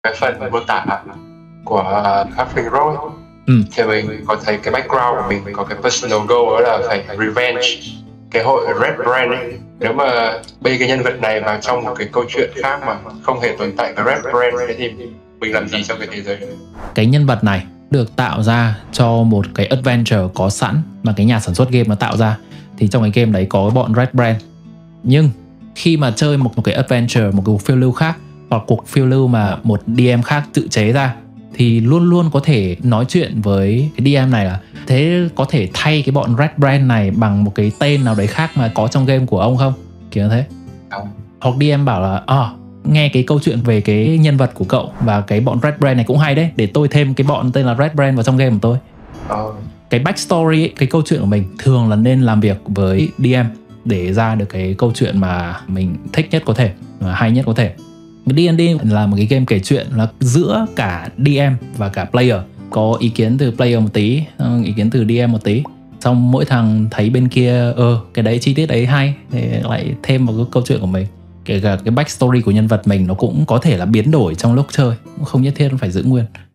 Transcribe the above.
cái phần mô tả của Huffling Road thì mình có thấy cái background của mình có cái personal goal đó là phải revenge cái hội Red Brand ấy. Nếu mà bây cái nhân vật này vào trong một cái câu chuyện khác mà không hề tồn tại cái Red Brand ấy, thì mình làm gì trong cái thế giới này? Cái nhân vật này được tạo ra cho một cái adventure có sẵn mà cái nhà sản xuất game nó tạo ra. Thì trong cái game đấy có bọn Red Brand. Nhưng khi mà chơi một cái adventure, một cuộc phiêu lưu khác, hoặc cuộc phiêu lưu mà một DM khác tự chế ra, thì luôn luôn có thể nói chuyện với cái DM này là thế có thể thay cái bọn Red Brand này bằng một cái tên nào đấy khác mà có trong game của ông không? Kiểu thế. Hoặc DM bảo là nghe cái câu chuyện về cái nhân vật của cậu và cái bọn Red Brand này cũng hay đấy, để tôi thêm cái bọn tên là Red Brand vào trong game của tôi. Cái backstory ấy, cái câu chuyện của mình thường là nên làm việc với DM để ra được cái câu chuyện mà mình thích nhất có thể, mà hay nhất có thể. D&D là một cái game kể chuyện là giữa cả DM và cả player. Có ý kiến từ player một tí, ý kiến từ DM một tí. Xong mỗi thằng thấy bên kia cái đấy chi tiết đấy hay thì lại thêm vào cái câu chuyện của mình. Kể cả cái backstory của nhân vật mình nó cũng có thể là biến đổi trong lúc chơi, cũng không nhất thiết phải giữ nguyên.